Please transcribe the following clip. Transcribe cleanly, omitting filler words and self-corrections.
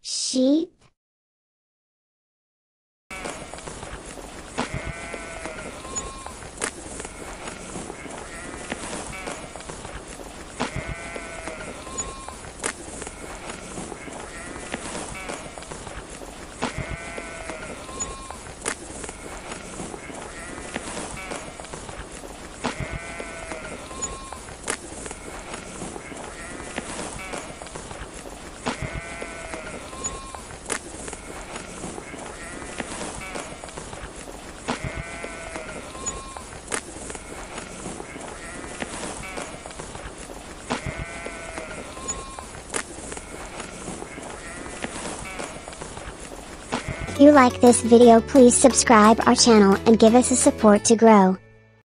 Sheep. If you like this video, please subscribe our channel and give us a support to grow.